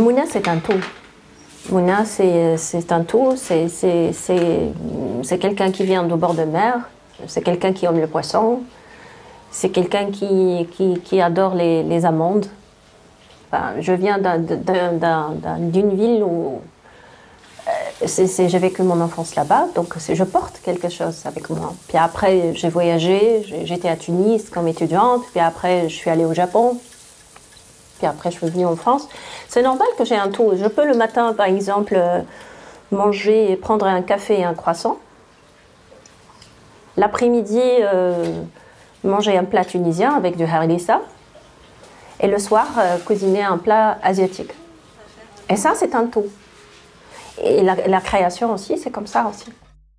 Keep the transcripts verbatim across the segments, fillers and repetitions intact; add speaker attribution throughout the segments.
Speaker 1: Mouna, c'est un tout. Mouna, c'est un tout. C'est quelqu'un qui vient du bord de mer. C'est quelqu'un qui aime le poisson. C'est quelqu'un qui, qui, qui adore les, les amandes. Enfin, je viens d'une ville où euh, j'ai vécu mon enfance là-bas, donc je porte quelque chose avec moi. Puis après, j'ai voyagé, j'étais à Tunis comme étudiante, puis après, je suis allée au Japon. Puis après, je suis venue en France. C'est normal que j'ai un tout. Je peux le matin, par exemple, manger, prendre un café et un croissant. L'après-midi, euh, manger un plat tunisien avec du harissa. Et le soir, euh, cuisiner un plat asiatique. Et ça, c'est un tout. Et la, la création aussi, c'est comme ça aussi.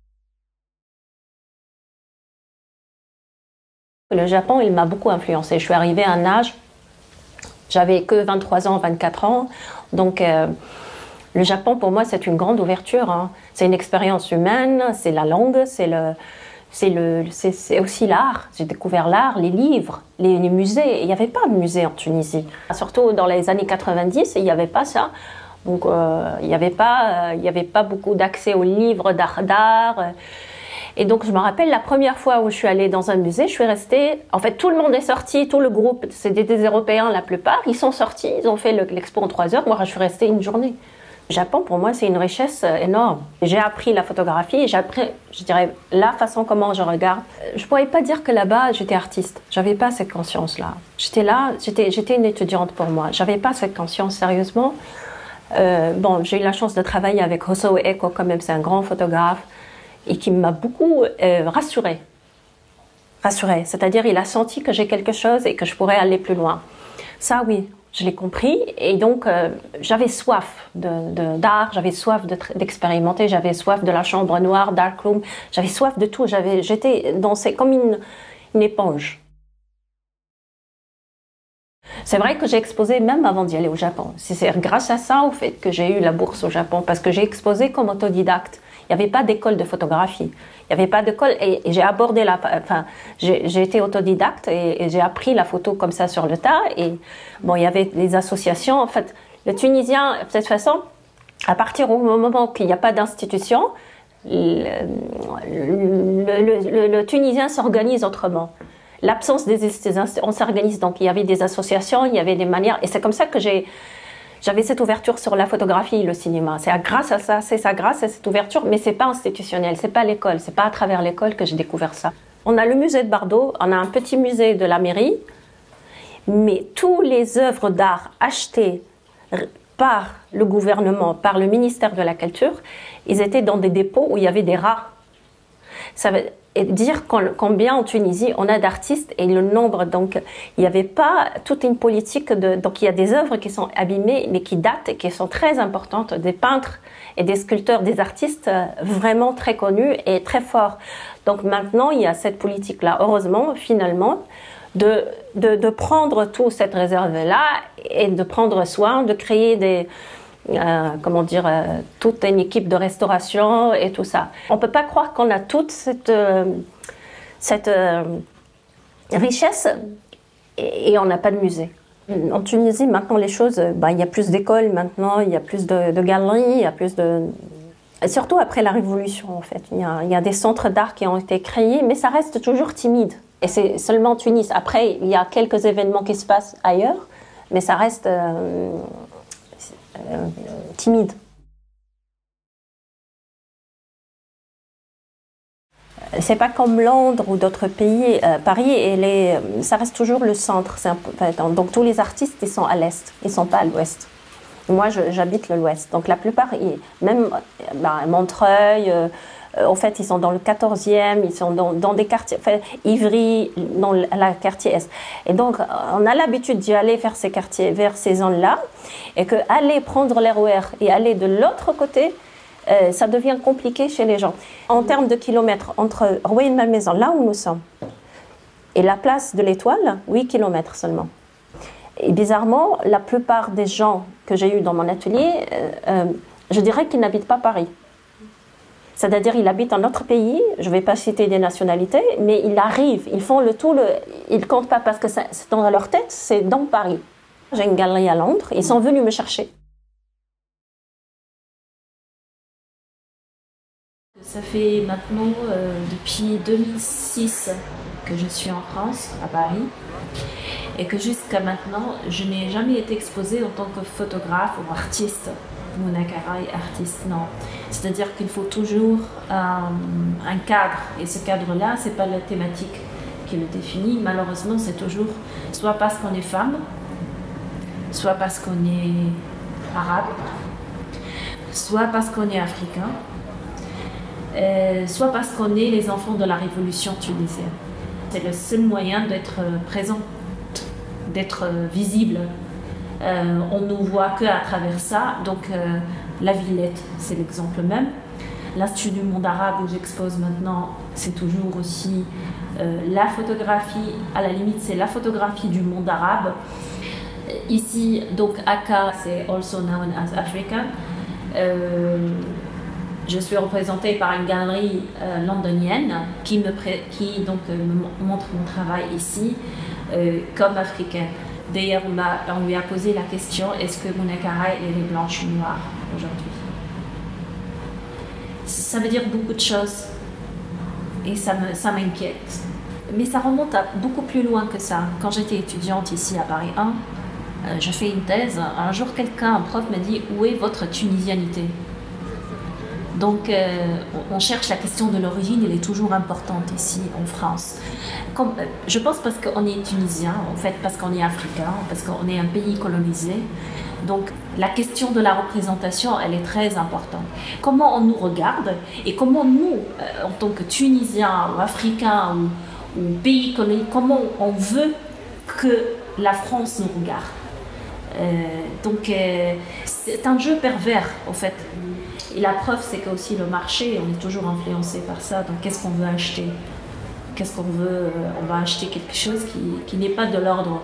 Speaker 1: Le Japon, il m'a beaucoup influencée. Je suis arrivée à un âge, j'avais que vingt-trois ans, vingt-quatre ans. Donc, euh, le Japon, pour moi, c'est une grande ouverture. Hein. C'est une expérience humaine, c'est la langue, c'est le... C'est aussi l'art. J'ai découvert l'art, les livres, les, les musées. Il n'y avait pas de musée en Tunisie. Surtout dans les années quatre-vingt-dix, il n'y avait pas ça. Donc, euh, il n'y avait pas, euh, il n'y avait pas beaucoup d'accès aux livres d'art. Et donc, je me rappelle la première fois où je suis allée dans un musée, je suis restée... En fait, tout le monde est sorti, tout le groupe, c'était des Européens la plupart. Ils sont sortis, ils ont fait l'expo en trois heures. Moi, je suis restée une journée. Le Japon, pour moi, c'est une richesse énorme. J'ai appris la photographie et j'ai appris, je dirais, la façon comment je regarde. Je ne pourrais pas dire que là-bas, j'étais artiste. Je n'avais pas cette conscience-là. J'étais là, j'étais une étudiante pour moi. Je n'avais pas cette conscience, sérieusement. Euh, bon, j'ai eu la chance de travailler avec Hosoe Eko, quand même, c'est un grand photographe, et qui m'a beaucoup euh, rassurée. Rassurée, c'est-à-dire il a senti que j'ai quelque chose et que je pourrais aller plus loin. Ça, oui. Je l'ai compris et donc euh, j'avais soif d'art, de, de, j'avais soif d'expérimenter, de, j'avais soif de la chambre noire, darkroom, j'avais soif de tout, j'étais dans ces, comme une, une éponge. C'est vrai que j'ai exposé même avant d'y aller au Japon. C'est grâce à ça au fait que j'ai eu la bourse au Japon, parce que j'ai exposé comme autodidacte. Il n'y avait pas d'école de photographie. Il n'y avait pas d'école et, et j'ai abordé la... Enfin, j'ai été autodidacte et, et j'ai appris la photo comme ça sur le tas. Et bon, il y avait les associations. En fait, le Tunisien, de cette façon, à partir du moment qu'il n'y a pas d'institution, le, le, le, le, le Tunisien s'organise autrement. L'absence des institutions, on s'organise. Donc, il y avait des associations, il y avait des manières. Et c'est comme ça que j'ai... J'avais cette ouverture sur la photographie et le cinéma. C'est grâce à ça, c'est ça, grâce à cette ouverture, mais c'est pas institutionnel, c'est pas l'école, c'est pas à travers l'école que j'ai découvert ça. On a le musée de Bardo, on a un petit musée de la mairie, mais tous les œuvres d'art achetées par le gouvernement, par le ministère de la Culture, ils étaient dans des dépôts où il y avait des rats. Ça veut dire combien en Tunisie on a d'artistes et le nombre, donc il n'y avait pas toute une politique de, donc il y a des œuvres qui sont abîmées mais qui datent et qui sont très importantes, des peintres et des sculpteurs, des artistes vraiment très connus et très forts. Donc maintenant il y a cette politique là, heureusement finalement, de, de, de prendre toute cette réserve là et de prendre soin, de créer des Euh, comment dire, euh, toute une équipe de restauration et tout ça. On ne peut pas croire qu'on a toute cette, euh, cette euh, richesse et, et on n'a pas de musée. En Tunisie, maintenant, les choses, bah, il y a plus d'écoles maintenant, il y a plus de, de galeries, il y a plus de... Et surtout après la Révolution, en fait. Il y a, il y a des centres d'art qui ont été créés, mais ça reste toujours timide. Et c'est seulement Tunis. Après, il y a quelques événements qui se passent ailleurs, mais ça reste... Euh, Euh, timide. C'est pas comme Londres ou d'autres pays. Euh, Paris, elle est, ça reste toujours le centre. Un, donc tous les artistes, ils sont à l'est, ils sont pas à l'ouest. Moi, j'habite l'ouest. Donc la plupart, ils, même bah, Montreuil, euh, en fait, ils sont dans le quatorzième, ils sont dans, dans des quartiers, enfin, Ivry, dans le quartier Est. Et donc, on a l'habitude d'y aller vers ces quartiers, vers ces zones-là, et que aller prendre l'R O R et aller de l'autre côté, euh, ça devient compliqué chez les gens. En termes de kilomètres, entre Rueil-Malmaison, là où nous sommes, et la place de l'Étoile, huit kilomètres seulement. Et bizarrement, la plupart des gens que j'ai eus dans mon atelier, euh, euh, je dirais qu'ils n'habitent pas Paris. C'est-à-dire qu'ils habitent un autre pays, je ne vais pas citer des nationalités, mais ils arrivent, ils font le tout, le, ils ne comptent pas parce que c'est dans leur tête, c'est dans Paris. J'ai une galerie à Londres, ils sont venus me chercher. Ça fait maintenant euh, depuis deux mille six que je suis en France, à Paris, et que jusqu'à maintenant, je n'ai jamais été exposée en tant que photographe ou artiste. Mouna Karay, artiste, non. C'est-à-dire qu'il faut toujours euh, un cadre, et ce cadre-là, c'est pas la thématique qui le définit. Malheureusement, c'est toujours soit parce qu'on est femme, soit parce qu'on est arabe, soit parce qu'on est africain, euh, soit parce qu'on est les enfants de la révolution tunisienne. C'est le seul moyen d'être présent, d'être visible. Euh, on ne nous voit qu'à travers ça. Donc euh, la Villette, c'est l'exemple même. L'Institut du monde arabe où j'expose maintenant, c'est toujours aussi euh, la photographie, à la limite c'est la photographie du monde arabe. Ici, donc Aka, c'est also known as African. Euh, je suis représentée par une galerie euh, londonienne qui, me pré qui donc, euh, me montre mon travail ici euh, comme africaine. D'ailleurs, on, on lui a posé la question, est-ce que Mouna Karay est blanche ou noire aujourd'hui? Ça veut dire beaucoup de choses et ça m'inquiète. Mais ça remonte à beaucoup plus loin que ça. Quand j'étais étudiante ici à Paris un, euh, je fais une thèse. Un jour, quelqu'un, un prof m'a dit, où est votre tunisianité? Donc, euh, on cherche la question de l'origine, elle est toujours importante ici en France. Comme, euh, je pense parce qu'on est tunisien, en fait, parce qu'on est africain, parce qu'on est un pays colonisé. Donc, la question de la représentation, elle est très importante. Comment on nous regarde et comment nous, euh, en tant que Tunisiens ou Africains ou, ou pays colonisés, comment on veut que la France nous regarde. Euh, donc, euh, c'est un jeu pervers, en fait. Et la preuve, c'est qu'aussi le marché, on est toujours influencé par ça. Donc, qu'est-ce qu'on veut acheter? Qu'est-ce qu'on veut? On va acheter quelque chose qui, qui n'est pas de l'ordre,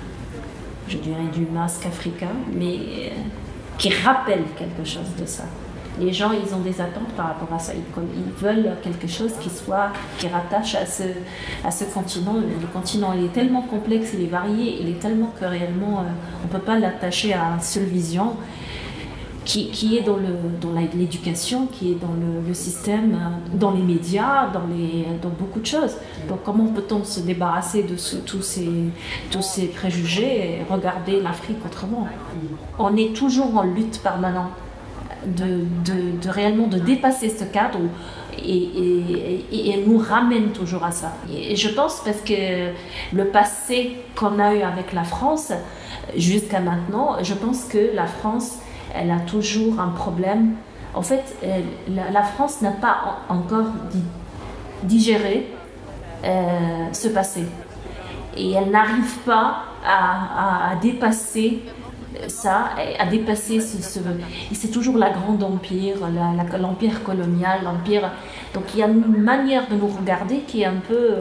Speaker 1: je dirais, du masque africain, mais qui rappelle quelque chose de ça. Les gens, ils ont des attentes par rapport à ça. Ils, ils veulent quelque chose qui soit, qui rattache à ce, à ce continent. Le continent, il est tellement complexe, il est varié, il est tellement que réellement, euh, on ne peut pas l'attacher à une seule vision. Qui, qui est dans l'éducation, qui est dans le, le système, dans les médias, dans, les, dans beaucoup de choses. Donc comment peut-on se débarrasser de ce, tous, ces, tous ces préjugés et regarder l'Afrique autrement? On est toujours en lutte permanente de, de, de réellement de dépasser ce cadre et, et, et, et nous ramène toujours à ça. Et je pense parce que le passé qu'on a eu avec la France jusqu'à maintenant, je pense que la France elle a toujours un problème. En fait, elle, la, la France n'a pas en, encore di, digéré euh, ce passé. Et elle n'arrive pas à, à, à dépasser ça, à dépasser ce... ce et c'est toujours la grande empire, l'empire colonial, l'empire... Donc il y a une manière de nous regarder qui est un peu...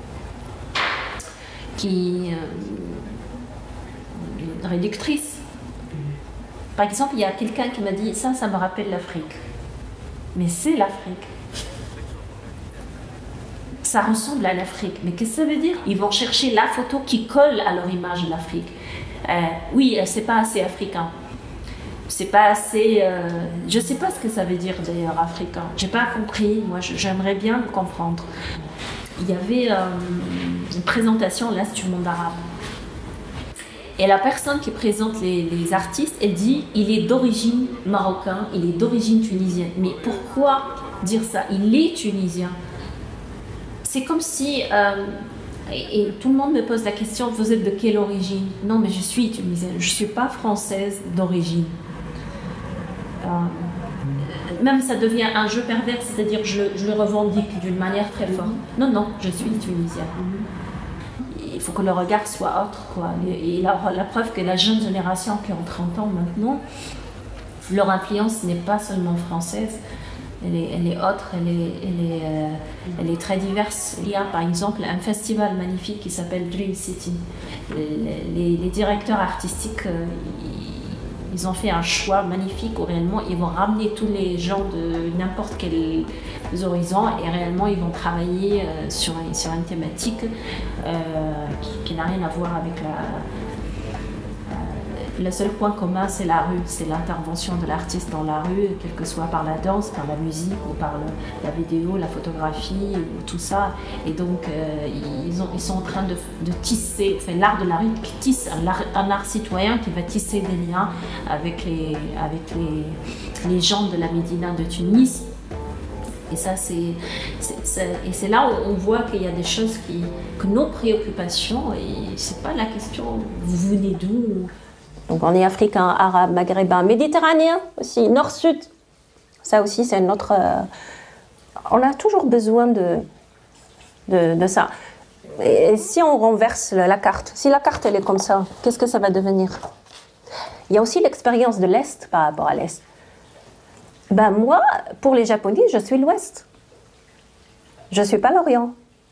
Speaker 1: qui... Euh, réductrice. Par exemple, il y a quelqu'un qui m'a dit « ça, ça me rappelle l'Afrique ». Mais c'est l'Afrique. Ça ressemble à l'Afrique. Mais qu'est-ce que ça veut dire? Ils vont chercher la photo qui colle à leur image de l'Afrique. Euh, oui, c'est pas assez africain. C'est pas assez... Euh, je sais pas ce que ça veut dire d'ailleurs, africain. J'ai pas compris. Moi, j'aimerais bien le comprendre. Il y avait euh, une présentation là du monde arabe. Et la personne qui présente les, les artistes, elle dit « il est d'origine marocaine, il est d'origine tunisienne ». Mais pourquoi dire ça? Il est tunisien. C'est comme si... Euh, et, et tout le monde me pose la question « vous êtes de quelle origine ?» Non, mais je suis tunisienne, je ne suis pas française d'origine. Euh, même ça devient un jeu pervers, c'est-à-dire je, je le revendique d'une manière très forte. Non, non, je suis tunisienne. Il faut que le regard soit autre, quoi. Et la, la preuve que la jeune génération qui a trente ans maintenant, leur influence n'est pas seulement française, elle est, elle est autre, elle est, elle, est, euh, elle est très diverse. Il y a par exemple un festival magnifique qui s'appelle Dream City. Les, les, les directeurs artistiques, euh, ils ont fait un choix magnifique où réellement ils vont ramener tous les gens de n'importe quel horizon et réellement ils vont travailler euh, sur, sur une thématique euh, qui, qui n'a rien à voir avec la... Euh, le seul point commun, c'est la rue, c'est l'intervention de l'artiste dans la rue, quelle que soit par la danse, par la musique ou par le, la vidéo, la photographie, ou tout ça. Et donc, euh, ils, ont, ils sont en train de, de tisser, enfin, l'art de la rue qui tisse, un art, un art citoyen qui va tisser des liens avec les, avec les, les gens de la Médina de Tunis. Et ça, c'est, et c'est là où on voit qu'il y a des choses qui, que nos préoccupations, et c'est pas la question, vous venez d'où? Donc on est africain, arabe, maghrébin, méditerranéen aussi, nord-sud. Ça aussi, c'est notre... Euh, on a toujours besoin de, de, de ça. Et si on renverse la carte, si la carte elle est comme ça, qu'est-ce que ça va devenir? Il y a aussi l'expérience de l'Est par rapport à l'Est. Ben moi, pour les Japonais, je suis l'Ouest. Je ne suis pas l'Orient.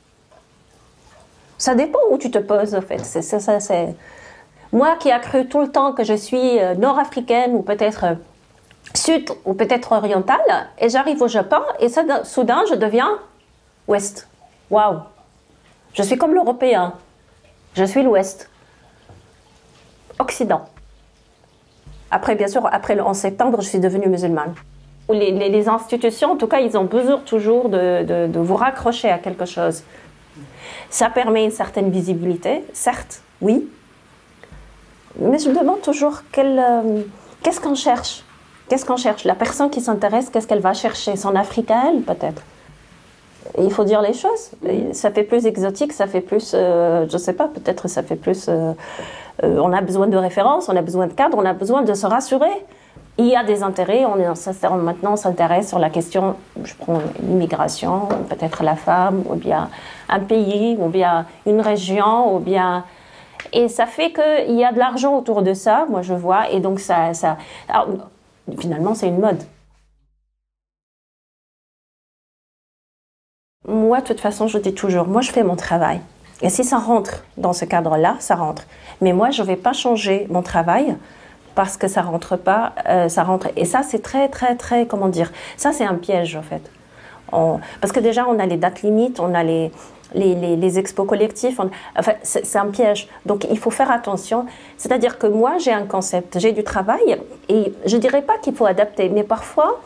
Speaker 1: Ça dépend où tu te poses, en fait. C'est, c'est, c'est, c'est... Moi qui ai cru tout le temps que je suis nord-africaine ou peut-être sud ou peut-être orientale, et j'arrive au Japon et ça, soudain, je deviens Ouest. Waouh! Je suis comme l'Européen. Je suis l'Ouest. Occident. Après, bien sûr, après le onze septembre, je suis devenue musulmane. Les, les, les institutions, en tout cas, ils ont besoin toujours de, de, de vous raccrocher à quelque chose. Ça permet une certaine visibilité, certes, oui. Mais je me demande toujours quel, euh, qu'est-ce qu'on cherche. Qu'est-ce qu'on cherche? La personne qui s'intéresse, qu'est-ce qu'elle va chercher? Son Afrique à elle, peut-être. Et il faut dire les choses. Et ça fait plus exotique, ça fait plus, euh, je ne sais pas, peut-être ça fait plus... Euh, euh, on a besoin de références, on a besoin de cadres, on a besoin de se rassurer. Il y a des intérêts, on est, ça, maintenant on s'intéresse sur la question, je prends l'immigration, peut-être la femme, ou bien un pays, ou bien une région, ou bien... Et ça fait qu'il y a de l'argent autour de ça, moi je vois, et donc ça... ça... Alors, finalement c'est une mode. Moi, de toute façon, je dis toujours, moi je fais mon travail. Et si ça rentre dans ce cadre-là, ça rentre. Mais moi, je ne vais pas changer mon travail parce que ça rentre pas, euh, ça rentre. Et ça, c'est très, très, très, comment dire, ça, c'est un piège, en fait. On, parce que déjà, on a les dates limites, on a les, les, les, les expos collectifs, on, enfin, c'est un piège. Donc, il faut faire attention. C'est-à-dire que moi, j'ai un concept, j'ai du travail, et je ne dirais pas qu'il faut adapter, mais parfois,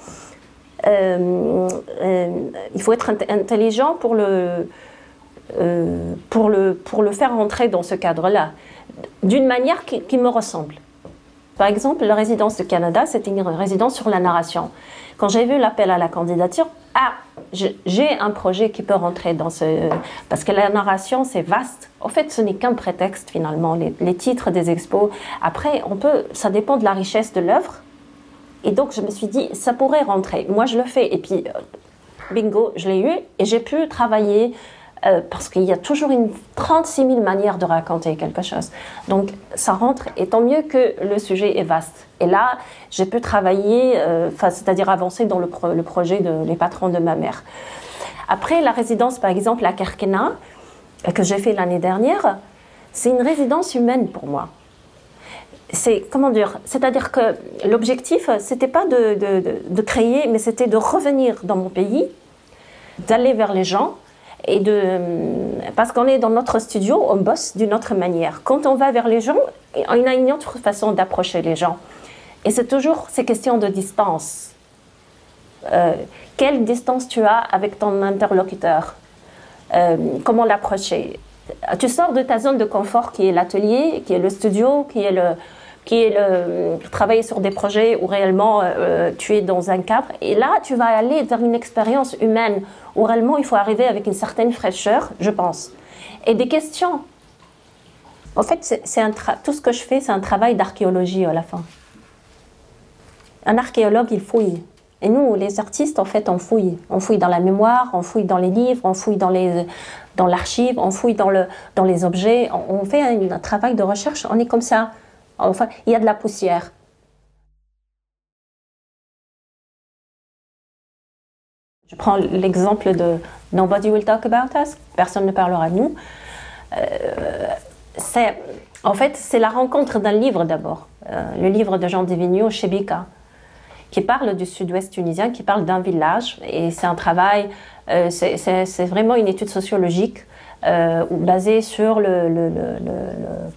Speaker 1: euh, euh, il faut être intelligent pour le... Euh, pour, le, pour le faire rentrer dans ce cadre-là, d'une manière qui, qui me ressemble. Par exemple, la résidence du Canada, c'était une résidence sur la narration. Quand j'ai vu l'appel à la candidature, ah, j'ai un projet qui peut rentrer dans ce... Parce que la narration, c'est vaste. En fait, ce n'est qu'un prétexte, finalement, les, les titres des expos. Après, on peut, ça dépend de la richesse de l'œuvre. Et donc, je me suis dit, ça pourrait rentrer. Moi, je le fais. Et puis, bingo, je l'ai eu et j'ai pu travailler... Euh, parce qu'il y a toujours une trente-six mille manières de raconter quelque chose. Donc, ça rentre, et tant mieux que le sujet est vaste. Et là, j'ai pu travailler, euh, c'est-à-dire avancer dans le, pro le projet de Les Patrons de ma mère. Après, la résidence, par exemple, à Kerkena, que j'ai fait l'année dernière, c'est une résidence humaine pour moi. C'est, comment dire, c'est-à-dire que l'objectif, c'était pas de, de, de, de créer, mais c'était de revenir dans mon pays, d'aller vers les gens, et de, parce qu'on est dans notre studio, on bosse d'une autre manière. Quand on va vers les gens, on a une autre façon d'approcher les gens. Et c'est toujours ces questions de distance. Euh, quelle distance tu as avec ton interlocuteur? euh, Comment l'approcher? Tu sors de ta zone de confort qui est l'atelier, qui est le studio, qui est le... qui est le, travailler sur des projets où réellement euh, tu es dans un cadre. Et là, tu vas aller vers une expérience humaine où réellement il faut arriver avec une certaine fraîcheur, je pense. Et des questions. En fait, c'est, c'est un tout ce que je fais, c'est un travail d'archéologie à la fin. Un archéologue, il fouille. Et nous, les artistes, en fait, on fouille. On fouille dans la mémoire, on fouille dans les livres, on fouille dans les, dans l'archive, on fouille dans, le, dans les objets. On, on fait un, un travail de recherche, on est comme ça. Enfin, il y a de la poussière. Je prends l'exemple de Nobody Will Talk About Us, personne ne parlera de nous. Euh, c'est, en fait, c'est la rencontre d'un livre d'abord, euh, le livre de Jean Divigno, Chebika, qui parle du sud-ouest tunisien, qui parle d'un village. Et c'est un travail, euh, c'est, c'est, c'est vraiment une étude sociologique euh, basée sur le... le, le, le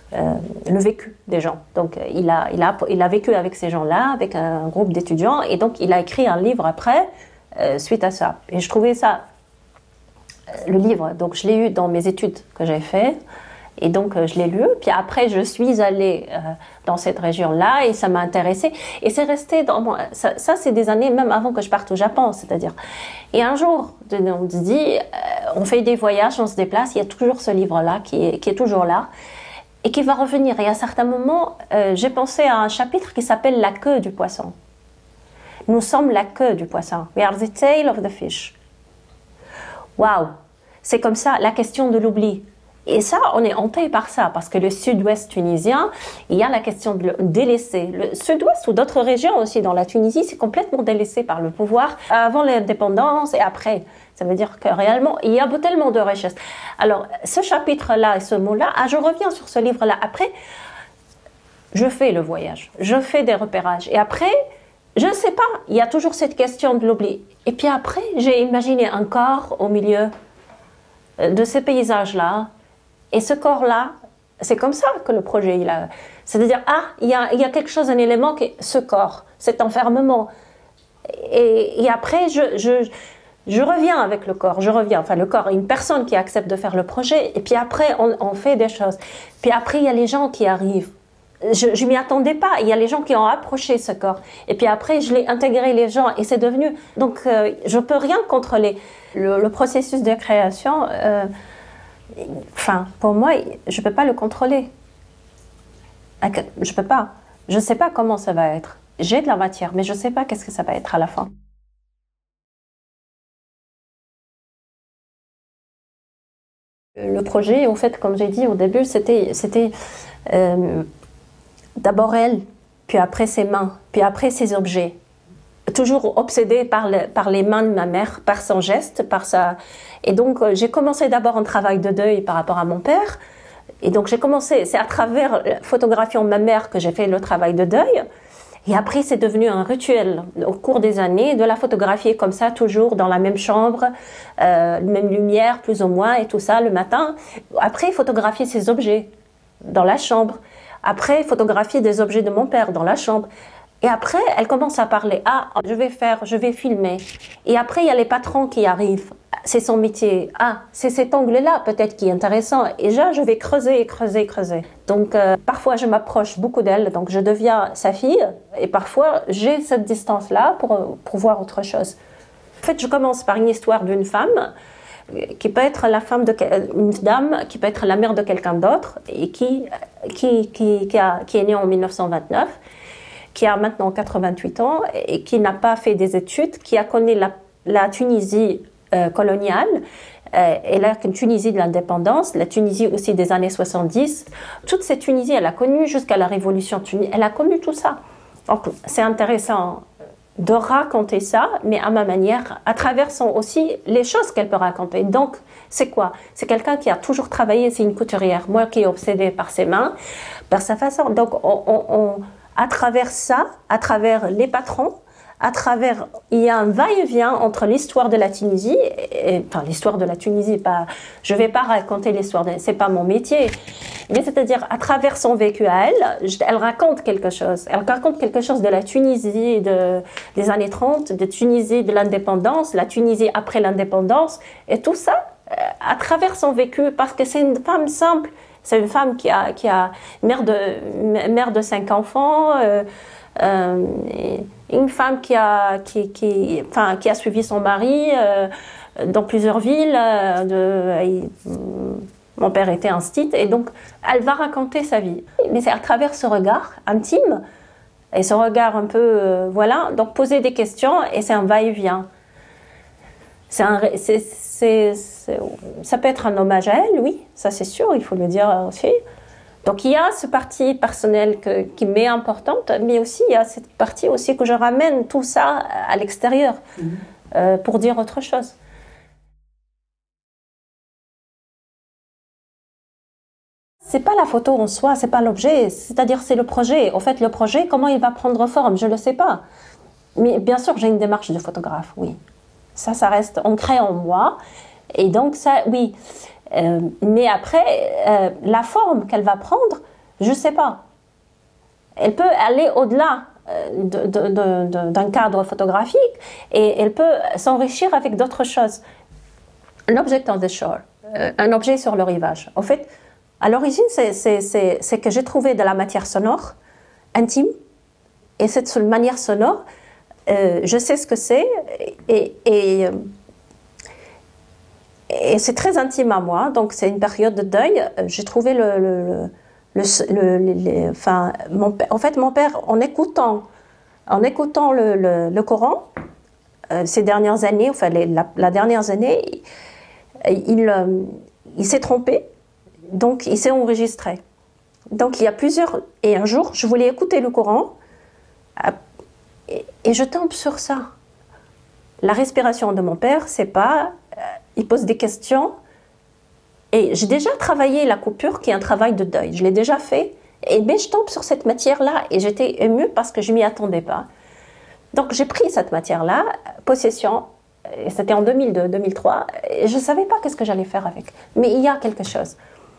Speaker 1: euh, le vécu des gens. Donc il a, il a, il a vécu avec ces gens-là, avec un, un groupe d'étudiants, et donc il a écrit un livre après, euh, suite à ça. Et je trouvais ça, euh, le livre, donc je l'ai eu dans mes études que j'ai fait, et donc euh, je l'ai lu, puis après je suis allée euh, dans cette région-là, et ça m'a intéressée, et c'est resté dans moi, ça, ça c'est des années même avant que je parte au Japon, c'est-à-dire, et un jour, on se dit, euh, on fait des voyages, on se déplace, il y a toujours ce livre-là qui est, qui est toujours là, et qui va revenir. Et à certains moments, euh, j'ai pensé à un chapitre qui s'appelle « La queue du poisson ». Nous sommes la queue du poisson. We are the tail of the fish. Waouh! C'est comme ça, la question de l'oubli. Et ça, on est hanté par ça, parce que le sud-ouest tunisien, il y a la question de le délaisser. Le sud-ouest ou d'autres régions aussi dans la Tunisie, c'est complètement délaissé par le pouvoir, avant l'indépendance et après. Ça veut dire que réellement, il y a tellement de richesses. Alors, ce chapitre-là et ce mot-là, ah, je reviens sur ce livre-là. Après, je fais le voyage, je fais des repérages. Et après, je ne sais pas, il y a toujours cette question de l'oubli. Et puis après, j'ai imaginé un corps au milieu de ces paysages-là. Et ce corps-là, c'est comme ça que le projet, il a... C'est-à-dire, ah, il y a, il y a quelque chose, un élément qui est ce corps, cet enfermement. Et, et après, je... je Je reviens avec le corps, je reviens, enfin le corps, une personne qui accepte de faire le projet, et puis après on, on fait des choses. Puis après il y a les gens qui arrivent. Je ne m'y attendais pas, il y a les gens qui ont approché ce corps. Et puis après je l'ai intégré les gens et c'est devenu... Donc euh, je ne peux rien contrôler. Le, le processus de création, euh, enfin pour moi, je ne peux pas le contrôler. Je ne peux pas. Je ne sais pas comment ça va être. J'ai de la matière, mais je ne sais pas qu'est-ce que ça va être à la fin. Le projet, en fait, comme j'ai dit au début, c'était c'était euh, d'abord elle, puis après ses mains, puis après ses objets. Toujours obsédée par, le, par les mains de ma mère, par son geste, par sa... Et donc, euh, j'ai commencé d'abord un travail de deuil par rapport à mon père. Et donc, j'ai commencé, c'est à travers la photographie de ma mère que j'ai fait le travail de deuil. Et après, c'est devenu un rituel au cours des années de la photographier comme ça, toujours dans la même chambre, euh, même lumière plus ou moins et tout ça le matin. Après, photographier ses objets dans la chambre. Après, photographier des objets de mon père dans la chambre. Et après, elle commence à parler. Ah, je vais faire, je vais filmer. Et après, il y a les patrons qui arrivent. C'est son métier. Ah, c'est cet angle-là peut-être qui est intéressant. Et là, je vais creuser, creuser, creuser. Donc, euh, parfois, je m'approche beaucoup d'elle. Donc, je deviens sa fille. Et parfois, j'ai cette distance-là pour, pour voir autre chose. En fait, je commence par une histoire d'une femme qui peut être la femme de une dame, qui peut être la mère de quelqu'un d'autre et qui, qui, qui, qui, a, qui est née en mille neuf cent vingt-neuf, qui a maintenant quatre-vingt-huit ans et qui n'a pas fait des études, qui a connu la, la Tunisie euh, coloniale, euh, et la Tunisie de l'indépendance, la Tunisie aussi des années soixante-dix. Toute cette Tunisie, elle a connu jusqu'à la révolution tunisienne, elle a connu tout ça. Donc c'est intéressant de raconter ça, mais à ma manière, à travers son, aussi les choses qu'elle peut raconter. Donc, c'est quoi? C'est quelqu'un qui a toujours travaillé, c'est une couturière. Moi qui est obsédée par ses mains, par sa façon. Donc, on, on, on, à travers ça, à travers les patrons, à travers, il y a un va-et-vient entre l'histoire de la Tunisie, et, et, enfin l'histoire de la Tunisie, pas, je ne vais pas raconter l'histoire, c'est pas mon métier, mais c'est-à-dire à travers son vécu à elle, elle raconte quelque chose. Elle raconte quelque chose de la Tunisie de, des années trente, de Tunisie de l'indépendance, la Tunisie après l'indépendance, et tout ça à travers son vécu, parce que c'est une femme simple, c'est une femme qui a, qui a mère de, mère de cinq enfants, euh, euh, une femme qui a, qui, qui, enfin, qui a suivi son mari euh, dans plusieurs villes. Euh, de, et, mon père était instite, et donc elle va raconter sa vie. Mais c'est à travers ce regard intime, et ce regard un peu, euh, voilà, donc poser des questions, et c'est un va-et-vient. C'est un, c'est, c'est, c'est, ça peut être un hommage à elle, oui, ça c'est sûr, il faut le dire aussi. Donc il y a ce parti personnel que, qui m'est importante, mais aussi il y a cette partie aussi que je ramène tout ça à l'extérieur, mmh. euh, pour dire autre chose. C'est pas la photo en soi, c'est pas l'objet, c'est-à-dire c'est le projet. En fait, le projet, comment il va prendre forme, je le sais pas. Mais bien sûr, j'ai une démarche de photographe, oui. Ça, ça reste ancré en moi. Et donc, ça, oui. Euh, mais après, euh, la forme qu'elle va prendre, Je ne sais pas. Elle peut aller au-delà de, de, de, de, d'un cadre photographique et elle peut s'enrichir avec d'autres choses. Un object on the shore, euh, un objet sur le rivage. En fait, à l'origine, c'est, c'est, c'est, c'est que j'ai trouvé de la matière sonore intime et cette manière sonore, euh, je sais ce que c'est et, et, et c'est très intime à moi. Donc c'est une période de deuil. J'ai trouvé le, le, le Le, le, le, enfin, mon, en fait, mon père, en écoutant, en écoutant le, le, le Coran, euh, ces dernières années, enfin les, la, la dernière année, il, euh, il s'est trompé, donc il s'est enregistré. Donc il y a plusieurs... Et un jour, je voulais écouter le Coran, euh, et, et je tombe sur ça. La respiration de mon père, c'est pas... Euh, il pose des questions... Et j'ai déjà travaillé la coupure, qui est un travail de deuil. Je l'ai déjà fait. Et mais je tombe sur cette matière-là et j'étais émue parce que je ne m'y attendais pas. Donc j'ai pris cette matière-là, possession, et c'était en deux mille deux, deux mille trois, et je ne savais pas qu'est-ce que j'allais faire avec. Mais il y a quelque chose.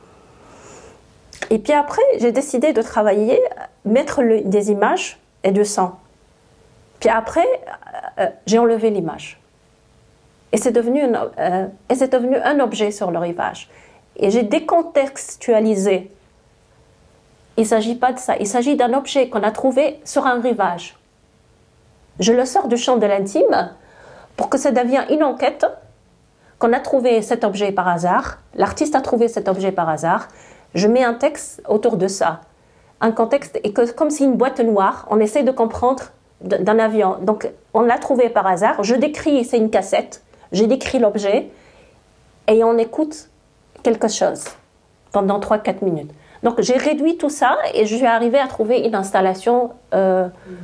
Speaker 1: Et puis après, j'ai décidé de travailler, mettre le, des images et du son. Puis après, euh, j'ai enlevé l'image. Et c'est devenu, euh, et c'est devenu un objet sur le rivage. Et j'ai décontextualisé. Il ne s'agit pas de ça. Il s'agit d'un objet qu'on a trouvé sur un rivage. Je le sors du champ de l'intime pour que ça devienne une enquête, qu'on a trouvé cet objet par hasard. L'artiste a trouvé cet objet par hasard. Je mets un texte autour de ça. Un contexte, et que, comme si une boîte noire, on essaie de comprendre d'un avion. Donc, on l'a trouvé par hasard. Je décris, c'est une cassette. J'ai décrit l'objet et on écoute quelque chose pendant trois à quatre minutes. Donc j'ai réduit tout ça et je suis arrivée à trouver une installation euh,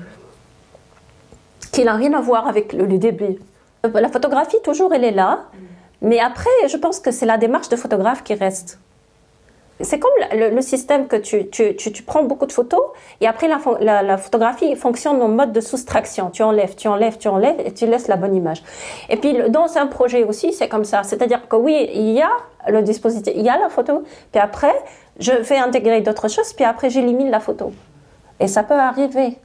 Speaker 1: qui n'a rien à voir avec le, le début. La photographie, toujours, elle est là, mais après, je pense que c'est la démarche de photographe qui reste. C'est comme le, le système que tu, tu, tu, tu prends beaucoup de photos et après la, la, la photographie fonctionne en mode de soustraction. Tu enlèves, tu enlèves, tu enlèves et tu laisses la bonne image. Et puis dans un projet aussi, c'est comme ça. C'est-à-dire que oui, il y a le dispositif, il y a la photo, puis après, je fais intégrer d'autres choses, puis après, j'élimine la photo. Et ça peut arriver.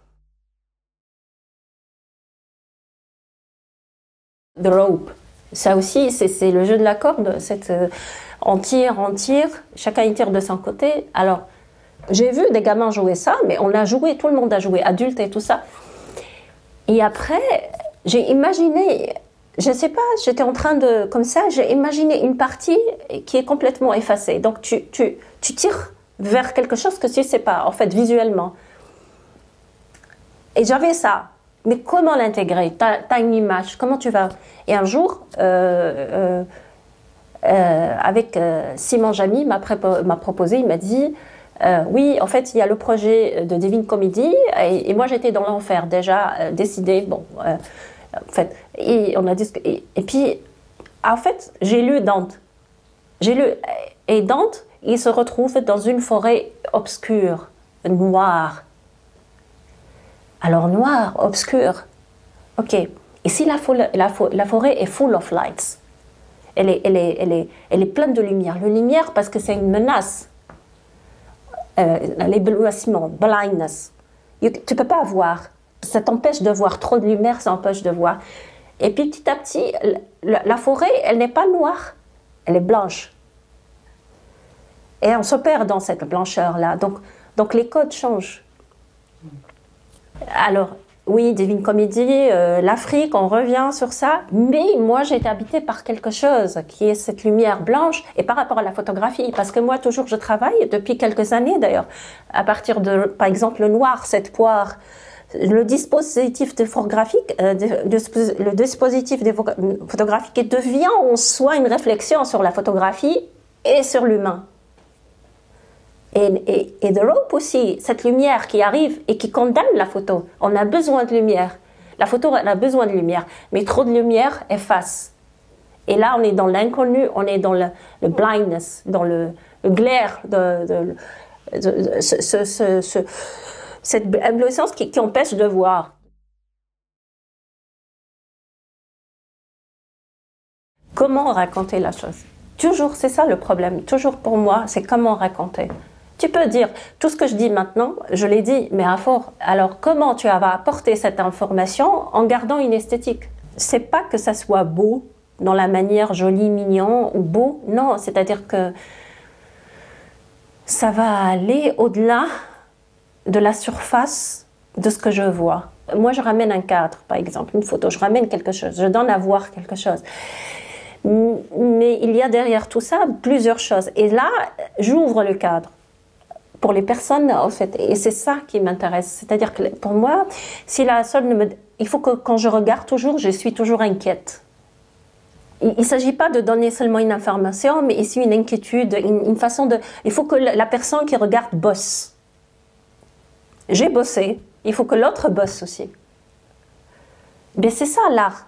Speaker 1: The rope. Ça aussi, c'est le jeu de la corde. Cette, euh, on tire, on tire, chacun il tire de son côté. Alors, j'ai vu des gamins jouer ça, mais on a joué, tout le monde a joué, adultes et tout ça. Et après, j'ai imaginé, je ne sais pas, j'étais en train de, comme ça, j'ai imaginé une partie qui est complètement effacée. Donc, tu, tu, tu tires vers quelque chose que tu ne sais pas, en fait, visuellement. Et j'avais ça. Mais comment l'intégrer? Tu as une image, comment tu vas? Et un jour, euh, euh, euh, avec euh, Simon Jamy m'a proposé, il m'a dit, euh, oui, en fait, il y a le projet de Divine Comedy, et, et moi j'étais dans l'enfer déjà, euh, décidé, bon, euh, en fait, et on a dit, et, et puis, en fait, j'ai lu Dante. J'ai lu, et Dante, il se retrouve dans une forêt obscure, noire. Alors noir, obscur, ok. Ici la, la, la forêt est full of lights. Elle est, elle est, elle est, elle est pleine de lumière. La lumière parce que c'est une menace. Euh, L'éblouissement, blindness. Tu ne peux pas voir. Ça t'empêche de voir. Trop de lumière, ça empêche de voir. Et puis petit à petit, la, la forêt, elle n'est pas noire. Elle est blanche. Et on se perd dans cette blancheur-là. Donc, donc les codes changent. Alors, oui, Divine Comedy, euh, l'Afrique, on revient sur ça. Mais moi, j'ai été habitée par quelque chose qui est cette lumière blanche et par rapport à la photographie. Parce que moi, toujours, je travaille, depuis quelques années d'ailleurs, à partir de, par exemple, le noir, cette poire, le dispositif photographique, euh, de, de, le dispositif photographique devient en soi une réflexion sur la photographie et sur l'humain. Et, et, et The Rope aussi, cette lumière qui arrive et qui condamne la photo. On a besoin de lumière. La photo, elle a besoin de lumière. Mais trop de lumière efface. Et là, on est dans l'inconnu, on est dans le, le blindness, dans le, le glaire, de, de, de, de, ce, ce, ce, ce, cette éblouissance qui, qui empêche de voir. Comment raconter la chose? Toujours, c'est ça le problème. Toujours pour moi, c'est comment raconter. Tu peux dire, tout ce que je dis maintenant, je l'ai dit, mais à fort. Alors, comment tu vas apporter cette information en gardant une esthétique? C'est pas que ça soit beau, dans la manière jolie, mignon ou beau. Non, c'est-à-dire que ça va aller au-delà de la surface de ce que je vois. Moi, je ramène un cadre, par exemple, une photo. Je ramène quelque chose. Je donne à voir quelque chose. Mais il y a derrière tout ça plusieurs choses. Et là, j'ouvre le cadre pour les personnes, en fait. Et c'est ça qui m'intéresse. C'est-à-dire que pour moi, si la seule ne me... il faut que quand je regarde toujours, je suis toujours inquiète. Il ne s'agit pas de donner seulement une information, mais ici une inquiétude, une, une façon de... Il faut que la personne qui regarde bosse. J'ai bossé, il faut que l'autre bosse aussi. Mais c'est ça l'art.